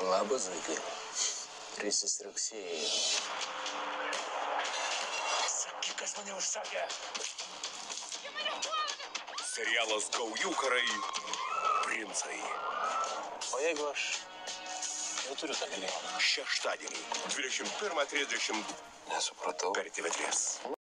Labas, vaikai. 3 rugsėjai. Sakyk, kas mane užsakė. Serialas Gaujų karai. Princai. O jeigu aš jau turiu tą milijoną? Šeštadienį 21:30 Nesupratau. per TV3.